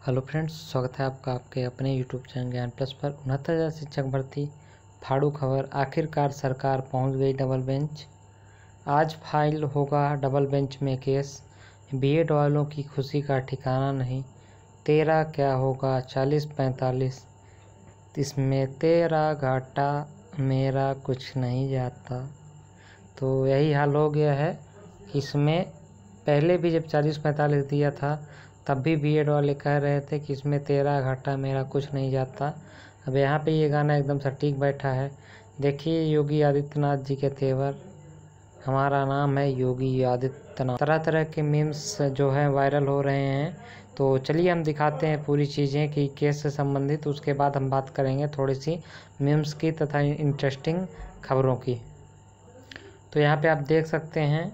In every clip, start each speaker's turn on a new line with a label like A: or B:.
A: Hello friends, स्वागत है आपका आपके अपने यूट्यूब चैनल ज्ञान प्लस पर। 69,000 शिक्षक भर्ती फाड़ू खबर, आखिरकार सरकार पहुंच गई डबल बेंच। आज फाइल होगा डबल बेंच में केस। b.ed वालों की खुशी का ठिकाना नहीं। तेरा क्या होगा 40-45, इसमें तेरा घाटा मेरा कुछ नहीं जाता। तो यही हाल हो गया है। इसमें पहले भी जब 40-45 दिया था तब भी b.ed वाले कह रहे थे कि इसमें तेरा घाटा मेरा कुछ नहीं जाता। अब यहाँ पे ये गाना एकदम सटीक बैठा है। देखिए योगी आदित्यनाथ जी के तेवर, हमारा नाम है योगी आदित्यनाथ। तरह तरह के मीम्स जो है वायरल हो रहे हैं। तो चलिए हम दिखाते हैं पूरी चीज़ें कि केस से संबंधित। उसके बाद हम बात करेंगे थोड़ी सी मीम्स की तथा इंटरेस्टिंग खबरों की। तो यहाँ पे आप देख सकते हैं,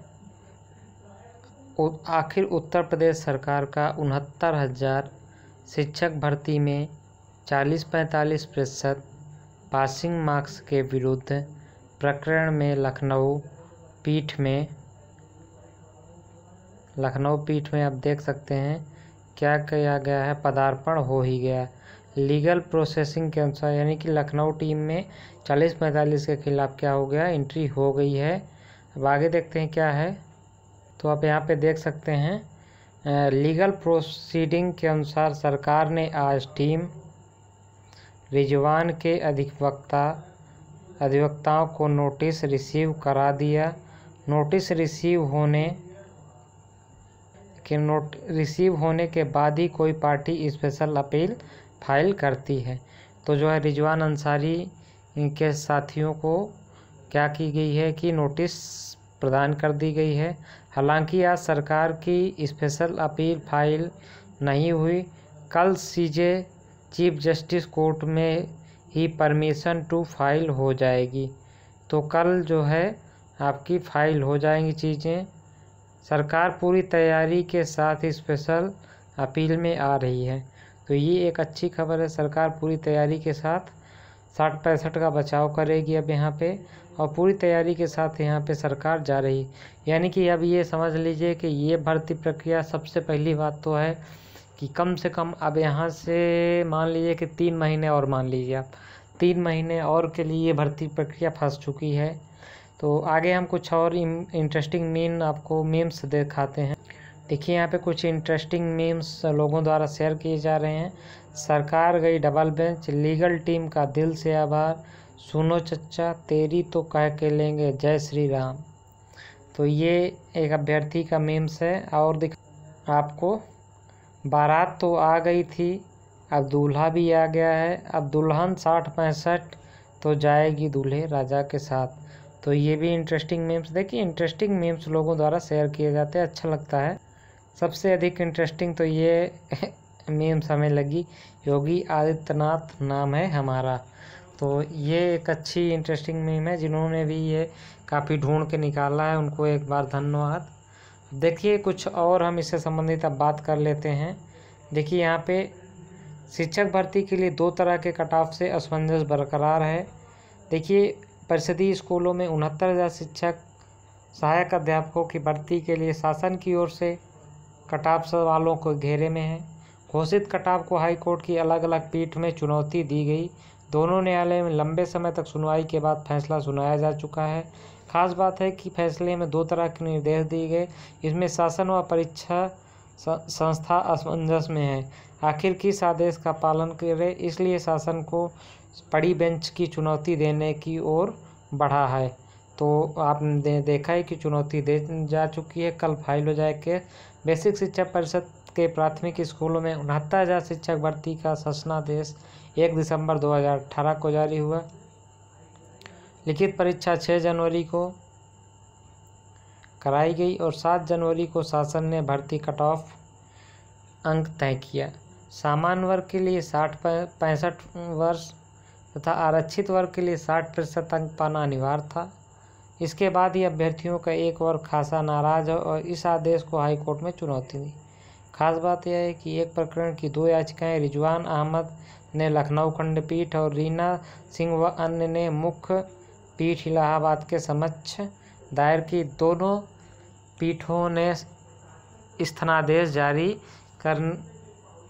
A: आखिर उत्तर प्रदेश सरकार का 69,000 शिक्षक भर्ती में 40-45% पासिंग मार्क्स के विरुद्ध प्रकरण में लखनऊ पीठ में आप देख सकते हैं क्या किया गया है। पदार्पण हो ही गया। लीगल प्रोसेसिंग के अनुसार यानी कि लखनऊ टीम में 40-45 के खिलाफ क्या हो गया, एंट्री हो गई है। अब आगे देखते हैं क्या है। तो आप यहाँ पे देख सकते हैं, लीगल प्रोसीडिंग के अनुसार सरकार ने आज टीम रिजवान के अधिवक्ताओं को नोटिस रिसीव करा दिया। नोटिस रिसीव होने के बाद ही कोई पार्टी स्पेशल अपील फाइल करती है। तो जो है रिजवान अंसारी के साथियों को क्या की गई है कि नोटिस प्रदान कर दी गई है। हालांकि आज सरकार की स्पेशल अपील फाइल नहीं हुई। कल सीजे चीफ जस्टिस कोर्ट में ही परमिशन टू फाइल हो जाएगी। तो कल जो है आपकी फाइल हो जाएंगी चीज़ें। सरकार पूरी तैयारी के साथ स्पेशल अपील में आ रही है। तो ये एक अच्छी खबर है। सरकार पूरी तैयारी के साथ 60-65 का बचाव करेगी अब यहाँ पे, और पूरी तैयारी के साथ यहाँ पे सरकार जा रही। यानी कि अब ये समझ लीजिए कि ये भर्ती प्रक्रिया, सबसे पहली बात तो है कि कम से कम अब यहाँ से मान लीजिए कि 3 महीने और, मान लीजिए आप 3 महीने और के लिए ये भर्ती प्रक्रिया फंस चुकी है। तो आगे हम कुछ और इंटरेस्टिंग आपको मीम्स दिखाते हैं। देखिए यहाँ पे कुछ इंटरेस्टिंग मीम्स लोगों द्वारा शेयर किए जा रहे हैं। सरकार गई डबल बेंच, लीगल टीम का दिल से आभार, सुनो चच्चा तेरी तो कह के लेंगे जय श्री राम। तो ये एक अभ्यर्थी का मीम्स है। और आपको बारात तो आ गई थी, अब दूल्हा भी आ गया है। अब दुल्हन 60-65 तो जाएगी दूल्हे राजा के साथ। तो ये भी इंटरेस्टिंग मीम्स। देखिए इंटरेस्टिंग मीम्स लोगों द्वारा शेयर किए जाते हैं, अच्छा लगता है। सबसे अधिक इंटरेस्टिंग तो ये मीम्स हमें लगी, योगी आदित्यनाथ नाम है हमारा। तो ये एक अच्छी इंटरेस्टिंग मीम है। जिन्होंने भी ये काफ़ी ढूंढ के निकाला है उनको एक बार धन्यवाद। देखिए कुछ और हम इससे संबंधित अब बात कर लेते हैं। देखिए यहाँ पे शिक्षक भर्ती के लिए 2 तरह के कट ऑफ से असमंजस बरकरार है। देखिए परिषदीय स्कूलों में 69,000 शिक्षक सहायक अध्यापकों की भर्ती के लिए शासन की ओर से कट ऑफ सवालों को घेरे में है। घोषित कट ऑफ को हाई कोर्ट की अलग अलग पीठ में चुनौती दी गई। दोनों न्यायालय में लंबे समय तक सुनवाई के बाद फैसला सुनाया जा चुका है। खास बात है कि फैसले में 2 तरह के निर्देश दिए गए। इसमें शासन व परीक्षा संस्था असमंजस में है, आखिर किस आदेश का पालन करे, इसलिए शासन को बड़ी बेंच की चुनौती देने की ओर बढ़ा है। तो आपने देखा है कि चुनौती दे जा चुकी है। कल फाइल हो जाए। बेसिक शिक्षा परिषद के प्राथमिक स्कूलों में 69,000 शिक्षक भर्ती का शासनादेश 1 दिसंबर 2018 को जारी हुआ। लिखित परीक्षा 6 जनवरी को कराई गई और 7 जनवरी को शासन ने भर्ती कट ऑफ अंक तय किया। सामान्य वर्ग के लिए 60-65 वर्ष तथा आरक्षित वर्ग के लिए 60% अंक पाना अनिवार्य था। इसके बाद ही अभ्यर्थियों का एक वर्ग खासा नाराज है और इस आदेश को हाईकोर्ट में चुनौती दी। खास बात यह है कि एक प्रकरण की 2 याचिकाएं रिजवान अहमद ने लखनऊ खंडपीठ और रीना सिंह व अन्य ने मुख्य पीठ इलाहाबाद के समक्ष दायर की। दोनों पीठों ने स्थनादेश जारी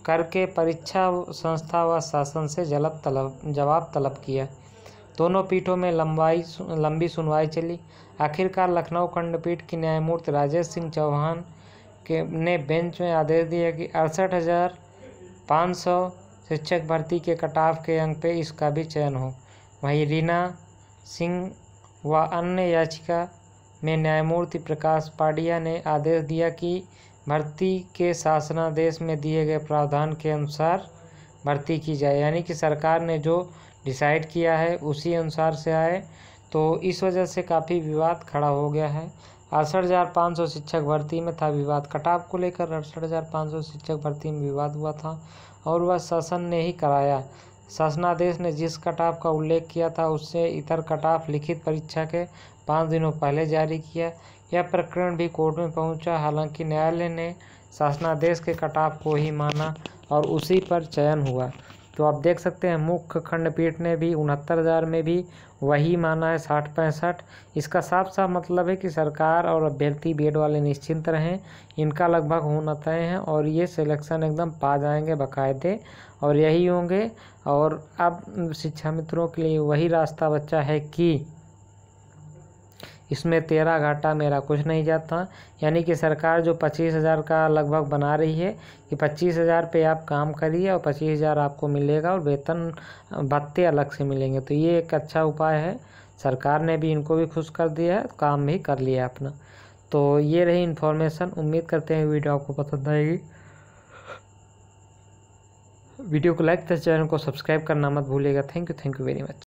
A: करके परीक्षा संस्था व शासन से जवाब तलब किया। दोनों पीठों में लंबी सुनवाई चली। आखिरकार लखनऊ खंडपीठ की न्यायमूर्ति राजेश सिंह चौहान ने बेंच में आदेश दिया कि 68,500 शिक्षक भर्ती के कटाव के अंक पे इसका भी चयन हो। वहीं रीना सिंह व अन्य याचिका में न्यायमूर्ति प्रकाश पाडिया ने आदेश दिया कि भर्ती के शासनादेश में दिए गए प्रावधान के अनुसार भर्ती की जाए, यानी कि सरकार ने जो डिसाइड किया है उसी अनुसार से आए। तो इस वजह से काफ़ी विवाद खड़ा हो गया है। 68,500 शिक्षक भर्ती में था विवाद, कटाव को लेकर 68,500 शिक्षक भर्ती में विवाद हुआ था और वह शासन ने ही कराया। शासनादेश ने जिस कटाव का उल्लेख किया था उससे इतर कटाव लिखित परीक्षा के 5 दिनों पहले जारी किया। यह प्रकरण भी कोर्ट में पहुंचा, हालांकि न्यायालय ने शासनादेश के कटाव को ही माना और उसी पर चयन हुआ। तो आप देख सकते हैं मुख्य खंडपीठ ने भी 69,000 में भी वही माना है, 60-65। इसका साफ साफ मतलब है कि सरकार और अभ्यर्थी B.ed वाले निश्चिंत रहें, इनका लगभग होना तय है और ये सिलेक्शन एकदम पा जाएंगे बाकायदे और यही होंगे। और अब शिक्षा मित्रों के लिए वही रास्ता बचा है कि इसमें तेरा घाटा मेरा कुछ नहीं जाता, यानी कि सरकार जो 25,000 का लगभग बना रही है कि 25,000 पे आप काम करिए और 25,000 आपको मिलेगा और वेतन भत्ते अलग से मिलेंगे। तो ये एक अच्छा उपाय है, सरकार ने भी इनको भी खुश कर दिया है, काम भी कर लिया अपना। तो ये रही इन्फॉर्मेशन। उम्मीद करते हैं वीडियो आपको पसंद आएगी। वीडियो को लाइक तथा चैनल को सब्सक्राइब करना मत भूलिएगा। Thank you very much.